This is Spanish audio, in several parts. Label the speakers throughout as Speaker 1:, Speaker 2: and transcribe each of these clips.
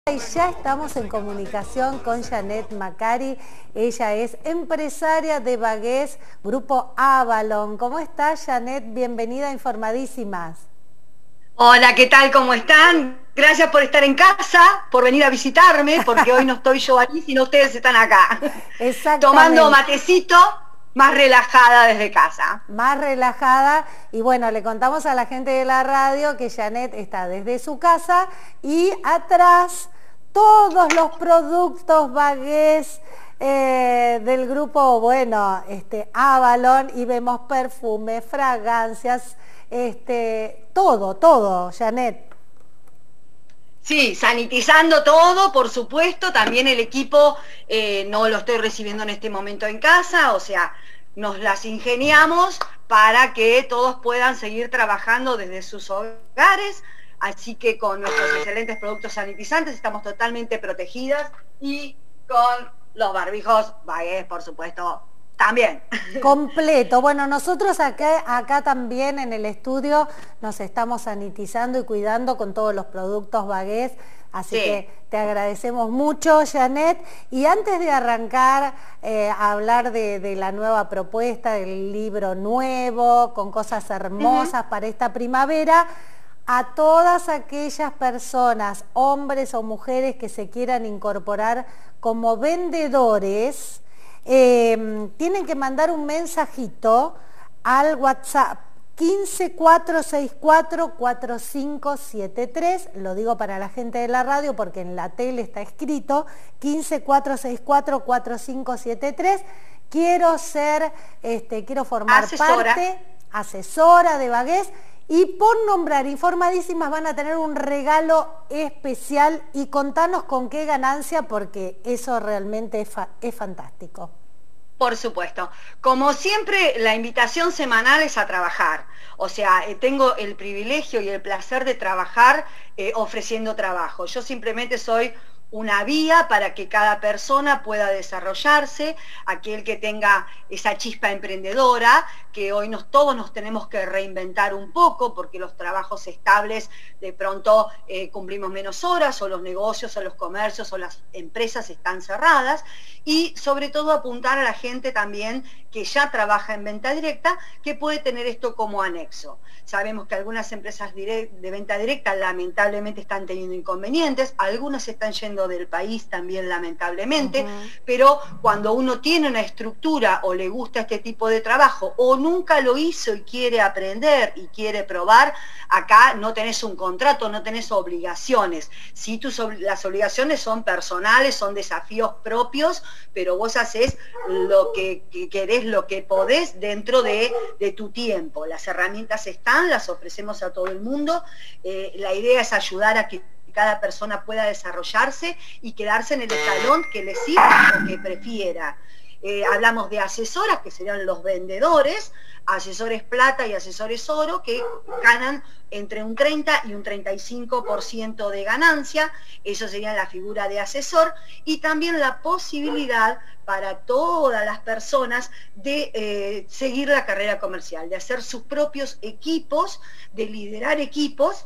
Speaker 1: Y ya estamos en comunicación con Janet Macari. Ella es empresaria de Bagués, Grupo Avalon. ¿Cómo estás, Janet? Bienvenida a Informadísimas.
Speaker 2: Hola, ¿qué tal? ¿Cómo están? Gracias por estar en casa, por venir a visitarme, porque hoy no estoy yo aquí, sino ustedes están acá. Tomando
Speaker 1: Exactamente.
Speaker 2: matecito, más relajada desde casa.
Speaker 1: Más relajada. Y bueno, le contamos a la gente de la radio que Janet está desde su casa y atrás todos los productos Bagués del grupo, bueno, Avalon, y vemos perfumes, fragancias, todo, Janet.
Speaker 2: Sí, sanitizando todo, por supuesto, también el equipo no lo estoy recibiendo en este momento en casa, o sea, nos las ingeniamos para que todos puedan seguir trabajando desde sus hogares, así que con nuestros excelentes productos sanitizantes estamos totalmente protegidas y con los barbijos Bagués, por supuesto, también.
Speaker 1: Completo. Bueno, nosotros acá también en el estudio nos estamos sanitizando y cuidando con todos los productos Bagués, así
Speaker 2: Sí.
Speaker 1: que te agradecemos mucho, Janet. Y antes de arrancar a hablar de la nueva propuesta, del libro nuevo, con cosas hermosas para esta primavera, a todas aquellas personas, hombres o mujeres que se quieran incorporar como vendedores, tienen que mandar un mensajito al WhatsApp 154644573, lo digo para la gente de la radio porque en la tele está escrito 154644573. Quiero formar parte, asesora de Bagués, y por nombrar Informadísimas van a tener un regalo especial, y contanos con qué ganancia, porque eso realmente es fantástico.
Speaker 2: Por supuesto. Como siempre, la invitación semanal es a trabajar. O sea, tengo el privilegio y el placer de trabajar ofreciendo trabajo. Yo simplemente soy una vía para que cada persona pueda desarrollarse, aquel que tenga esa chispa emprendedora, que hoy todos nos tenemos que reinventar un poco, porque los trabajos estables de pronto cumplimos menos horas, o los negocios, o los comercios, o las empresas están cerradas, y sobre todo apuntar a la gente también que ya trabaja en venta directa, que puede tener esto como anexo. Sabemos que algunas empresas de venta directa lamentablemente están teniendo inconvenientes, algunas están yendo del país también lamentablemente, pero cuando uno tiene una estructura o le gusta este tipo de trabajo, o nunca lo hizo y quiere aprender y quiere probar, acá no tenés un contrato, no tenés obligaciones. Sí, las obligaciones son personales, son desafíos propios, pero vos haces lo que querés, lo que podés dentro de tu tiempo. Las herramientas están, las ofrecemos a todo el mundo. La idea es ayudar a que cada persona pueda desarrollarse y quedarse en el escalón que le sirva o que prefiera. Hablamos de asesoras, que serían los vendedores, asesores plata y asesores oro, que ganan entre un 30 y un 35% de ganancia. Eso sería la figura de asesor, y también la posibilidad para todas las personas de seguir la carrera comercial, de hacer sus propios equipos, de liderar equipos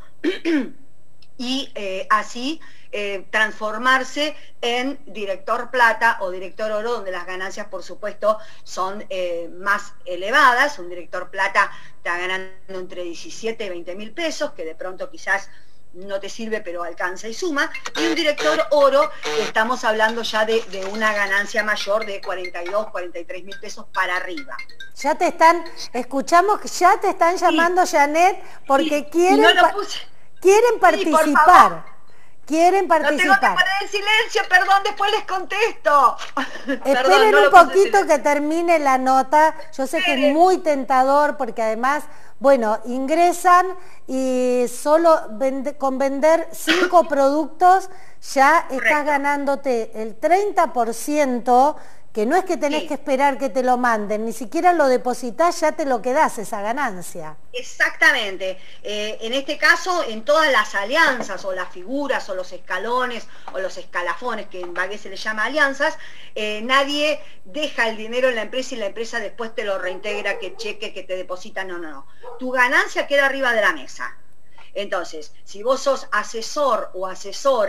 Speaker 2: y así transformarse en director plata o director oro, donde las ganancias, por supuesto, son más elevadas. Un director plata está ganando entre 17 y 20 mil pesos, que de pronto quizás no te sirve, pero alcanza y suma. Y un director oro, estamos hablando ya de una ganancia mayor de 42, 43 mil pesos para arriba.
Speaker 1: Ya te están, escuchamos que ya te están llamando, sí, Janet, porque
Speaker 2: sí,
Speaker 1: quieren,
Speaker 2: no lo puse.
Speaker 1: Quieren participar. Quieren participar.
Speaker 2: No tengo que poner en silencio, perdón, después les contesto.
Speaker 1: Esperen un poquito que termine la nota. Yo sé que es muy tentador, porque además, bueno, ingresan y solo con vender 5 productos ya estás ganándote el 30%, que no es que tenés que esperar que te lo manden, ni siquiera lo depositas, ya te lo quedás esa ganancia.
Speaker 2: Exactamente. En este caso, en todas las alianzas, o las figuras, o los escalones, o los escalafones, que en Bagués se les llama alianzas, nadie deja el dinero en la empresa y la empresa después te lo reintegra, que cheque, que te deposita, no. Tu ganancia queda arriba de la mesa. Entonces, si vos sos asesor o asesora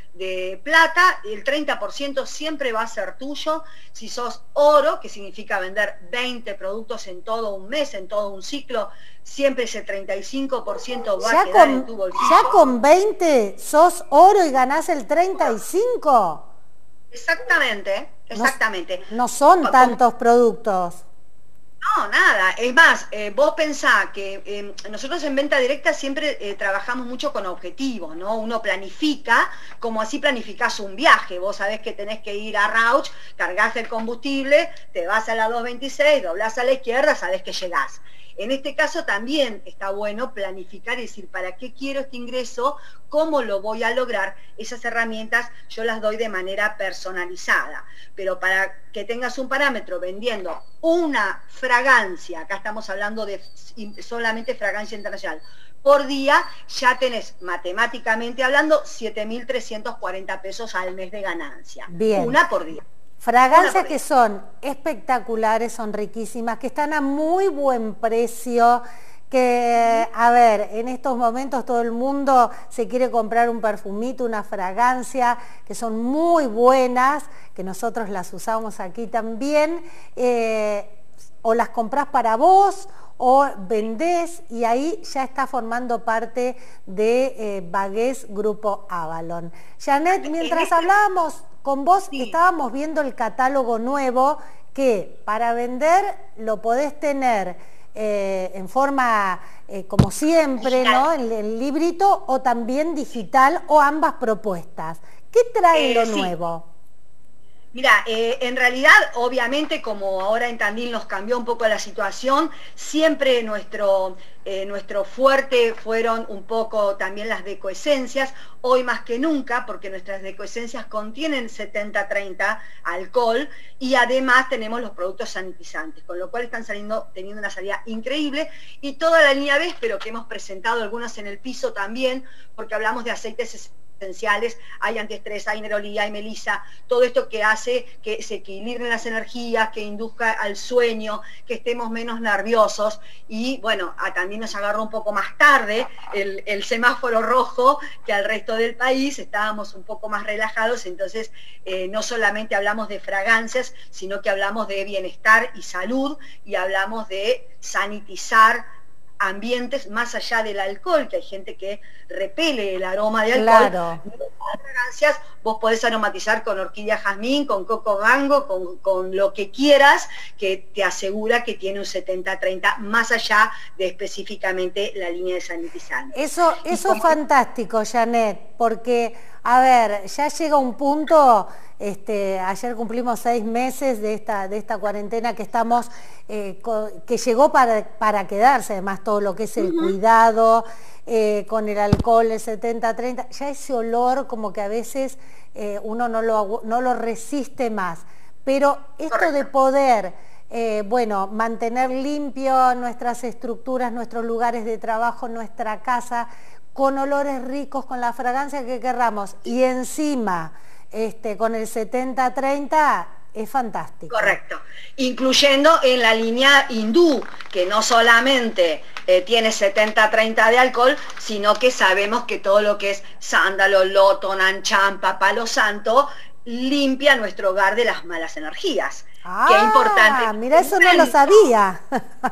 Speaker 2: de plata, el 30% siempre va a ser tuyo. Si sos oro, que significa vender 20 productos en todo un mes, en todo un ciclo, siempre ese 35% va a quedar en tu bolsillo.
Speaker 1: ¿Ya con 20 sos oro y ganás el 35%?
Speaker 2: Exactamente, exactamente.
Speaker 1: No son tantos productos.
Speaker 2: No, nada. Es más, vos pensá que nosotros en venta directa siempre trabajamos mucho con objetivos, ¿no? Uno planifica, como así planificás un viaje. Vos sabés que tenés que ir a Rauch, cargás el combustible, te vas a la 226, doblás a la izquierda, sabés que llegás. En este caso también está bueno planificar y decir, ¿para qué quiero este ingreso? ¿Cómo lo voy a lograr? Esas herramientas yo las doy de manera personalizada. Pero para que tengas un parámetro vendiendo una fragancia, acá estamos hablando de solamente fragancia internacional, por día, ya tenés, matemáticamente hablando, 7.340 pesos al mes de ganancia.
Speaker 1: Bien.
Speaker 2: Una por día.
Speaker 1: Fragancias que son espectaculares, son riquísimas, que están a muy buen precio, que, a ver, en estos momentos todo el mundo se quiere comprar un perfumito, una fragancia, que son muy buenas, que nosotros las usamos aquí también, o las comprás para vos, o vendés, y ahí ya está formando parte de Bagués Grupo Avalon. Janet, mientras hablábamos con vos, estábamos viendo el catálogo nuevo, que para vender lo podés tener en forma, como siempre, ¿no? En el librito, o también digital, o ambas propuestas. ¿Qué trae lo nuevo?
Speaker 2: Mira, en realidad, obviamente, como ahora en Tandil nos cambió un poco la situación, siempre nuestro fuerte fueron un poco también las decoesencias, hoy más que nunca, porque nuestras decoesencias contienen 70-30 alcohol, y además tenemos los productos sanitizantes, con lo cual están teniendo una salida increíble, y toda la línea B, pero que hemos presentado algunas en el piso también, porque hablamos de aceites esenciales, hay antiestrés, hay nerolí, hay melisa, todo esto que hace que se equilibren las energías, que induzca al sueño, que estemos menos nerviosos, y bueno, también nos agarró un poco más tarde el semáforo rojo que al resto del país, estábamos un poco más relajados, entonces no solamente hablamos de fragancias, sino que hablamos de bienestar y salud, y hablamos de sanitizar ambientes más allá del alcohol, que hay gente que repele el aroma de alcohol.
Speaker 1: Claro.
Speaker 2: Las fragancias vos podés aromatizar con orquídea jazmín, con coco gango, con lo que quieras, que te asegura que tiene un 70-30, más allá de específicamente la línea de sanitizantes.
Speaker 1: Eso es fantástico, Janet, porque, a ver, ya llega un punto, ayer cumplimos 6 meses de esta cuarentena que estamos, que llegó para quedarse, además todo lo que es el cuidado, con el alcohol, el 70-30, ya ese olor como que a veces uno no lo resiste más. Pero esto de poder, bueno, mantener limpio nuestras estructuras, nuestros lugares de trabajo, nuestra casa, con olores ricos, con la fragancia que querramos, y encima con el 70-30, es fantástico.
Speaker 2: Correcto. Incluyendo en la línea hindú, que no solamente tiene 70-30 de alcohol, sino que sabemos que todo lo que es sándalo, loto, nanchampa, palo santo, limpia nuestro hogar de las malas energías. Qué importante.
Speaker 1: Mira, eso no lo sabía.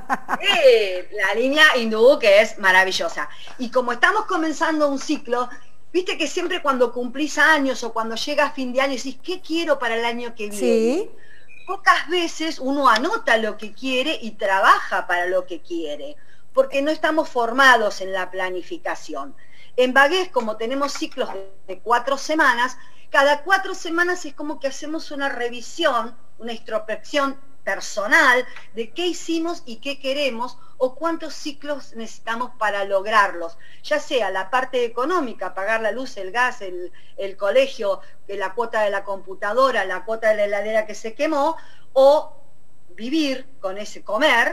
Speaker 2: La línea hindú, que es maravillosa. Y como estamos comenzando un ciclo, viste que siempre cuando cumplís años o cuando llega fin de año decís, ¿qué quiero para el año que viene?
Speaker 1: Sí.
Speaker 2: Pocas veces uno anota lo que quiere y trabaja para lo que quiere, porque no estamos formados en la planificación. En Bagués, como tenemos ciclos de 4 semanas, cada 4 semanas es como que hacemos una revisión, una introspección personal de qué hicimos y qué queremos, o cuántos ciclos necesitamos para lograrlos, ya sea la parte económica, pagar la luz, el gas, el colegio, la cuota de la computadora, la cuota de la heladera que se quemó, o vivir con ese comer,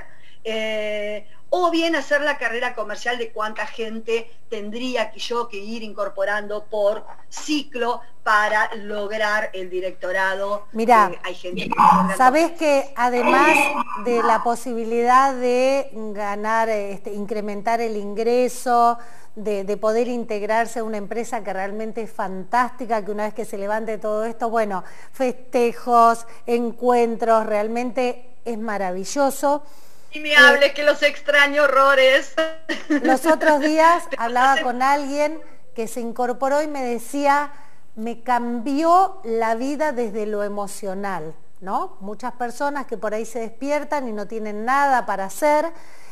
Speaker 2: o bien hacer la carrera comercial de cuánta gente tendría yo que ir incorporando por ciclo para lograr el directorado.
Speaker 1: Mirá,
Speaker 2: hay gente que
Speaker 1: sabés que además de la posibilidad de ganar, incrementar el ingreso, de poder integrarse a una empresa que realmente es fantástica, que una vez que se levante todo esto, bueno, festejos, encuentros, realmente es maravilloso.
Speaker 2: Y me hables que los extraño horrores.
Speaker 1: Los otros días hablaba con alguien que se incorporó y me decía, me cambió la vida desde lo emocional, ¿no? Muchas personas que por ahí se despiertan y no tienen nada para hacer,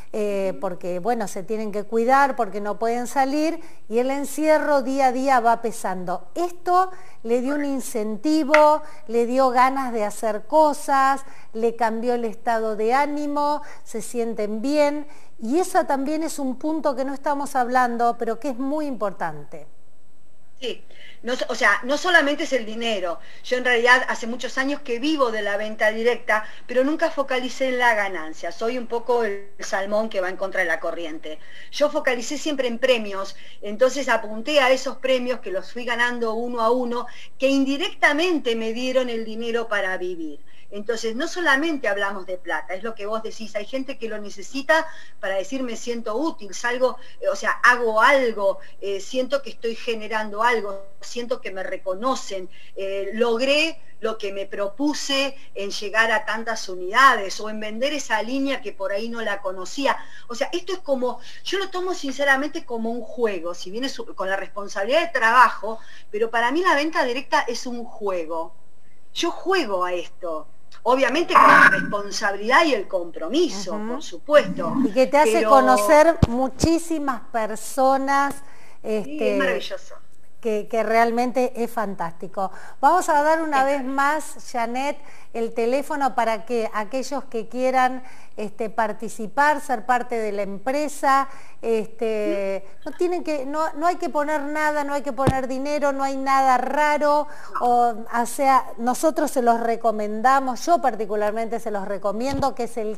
Speaker 1: porque, bueno, se tienen que cuidar, porque no pueden salir, y el encierro día a día va pesando. Esto le dio un incentivo, le dio ganas de hacer cosas, le cambió el estado de ánimo, se sienten bien, y eso también es un punto que no estamos hablando, pero que es muy importante.
Speaker 2: Sí, no, o sea, no solamente es el dinero. Yo en realidad hace muchos años que vivo de la venta directa, pero nunca focalicé en la ganancia. Soy un poco el salmón que va en contra de la corriente. Yo focalicé siempre en premios, entonces apunté a esos premios que los fui ganando uno a uno, que indirectamente me dieron el dinero para vivir. Entonces, no solamente hablamos de plata, es lo que vos decís, hay gente que lo necesita para decir me siento útil, salgo, o sea, hago algo, siento que estoy generando algo, siento que me reconocen, logré lo que me propuse en llegar a tantas unidades o en vender esa línea que por ahí no la conocía. O sea, esto es como, yo lo tomo sinceramente como un juego, si bien es con la responsabilidad de trabajo, pero para mí la venta directa es un juego. Yo juego a esto. Obviamente con la responsabilidad y el compromiso, por supuesto.
Speaker 1: Y que te hace conocer muchísimas personas.
Speaker 2: Sí, es maravilloso.
Speaker 1: Que realmente es fantástico. Vamos a dar una vez más, Janet, el teléfono para que aquellos que quieran participar, ser parte de la empresa, no hay que poner nada, no hay que poner dinero, no hay nada raro, o sea, nosotros se los recomendamos, yo particularmente se los recomiendo, que es el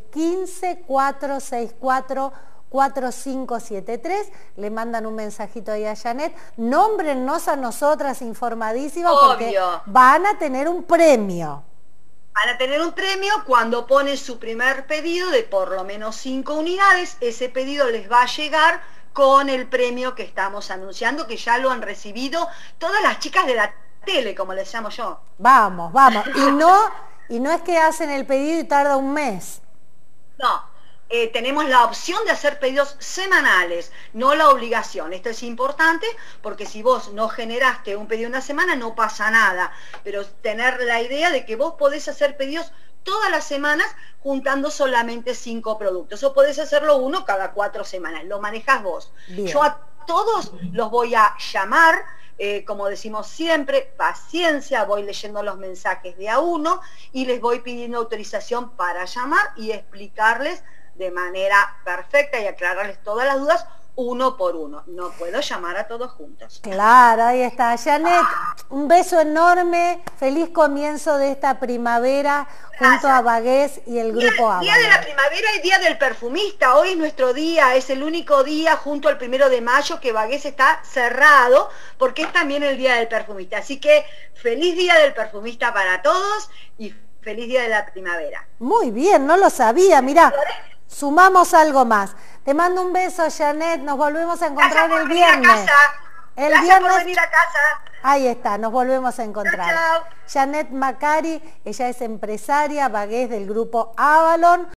Speaker 1: 15464 4573, le mandan un mensajito ahí a Janet, nómbrennos a nosotras informadísimas porque van a tener un premio.
Speaker 2: Van a tener un premio cuando ponen su primer pedido de por lo menos 5 unidades, ese pedido les va a llegar con el premio que estamos anunciando, que ya lo han recibido todas las chicas de la tele, como les llamo yo.
Speaker 1: Vamos, vamos, y no es que hacen el pedido y tarda un mes.
Speaker 2: No. Tenemos la opción de hacer pedidos semanales, no la obligación. Esto es importante porque si vos no generaste un pedido una semana no pasa nada, pero tener la idea de que vos podés hacer pedidos todas las semanas juntando solamente 5 productos, o podés hacerlo uno cada 4 semanas, lo manejás vos. Bien. Yo a todos los voy a llamar, como decimos siempre, paciencia, voy leyendo los mensajes de a uno y les voy pidiendo autorización para llamar y explicarles de manera perfecta y aclararles todas las dudas uno por uno. No puedo llamar a todos juntos.
Speaker 1: Claro, ahí está. Janet, un beso enorme, feliz comienzo de esta primavera. Gracias. Junto a Bagués y el Grupo Avalon.
Speaker 2: Día de la primavera y Día del Perfumista. Hoy es nuestro día, es el único día junto al 1 de mayo que Bagués está cerrado porque es también el Día del Perfumista. Así que feliz Día del Perfumista para todos y feliz Día de la Primavera.
Speaker 1: Muy bien, no lo sabía, mirá. Sumamos algo más. Te mando un beso, Janet. Nos volvemos a encontrar el viernes.
Speaker 2: El viernes por venir a casa.
Speaker 1: Ahí está, nos volvemos a encontrar.
Speaker 2: Chao.
Speaker 1: Janet Macari, ella es empresaria, Bagués del Grupo Avalon.